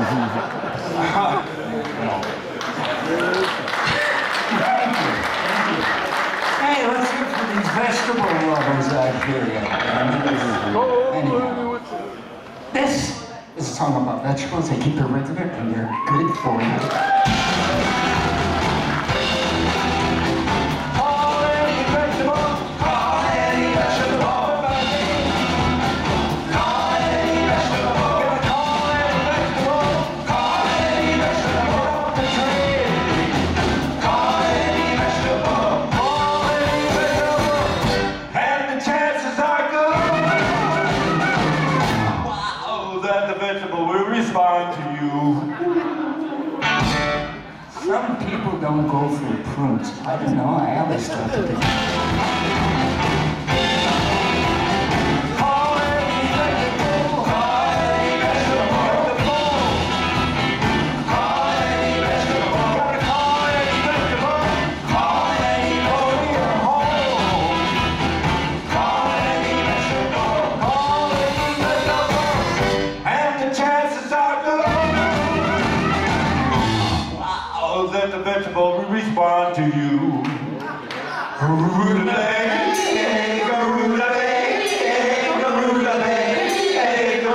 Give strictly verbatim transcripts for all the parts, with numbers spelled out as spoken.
Hey, let's hear for these vegetable lovers out here. Anyhow, this is a song about vegetables. They keep their rid of it, and they're good for you. Some people don't go for prunes. I don't know, I always thought that they... That the vegetable will respond to you. Rutabaga, rutabaga, rutabaga,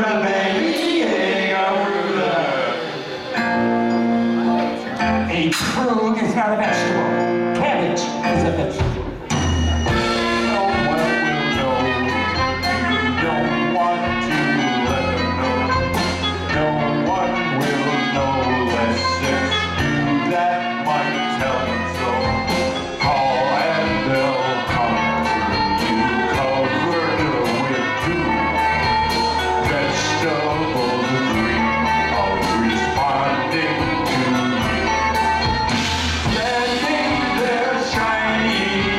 rutabaga. A prune is not a vegetable. Cabbage is a vegetable. No one will know. You don't want to let them know. No one will know less sense. That might tell them so. Call and they'll come to you, covered with dew. Vegetables dream of responding to you. Standing there shiny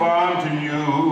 respond to you.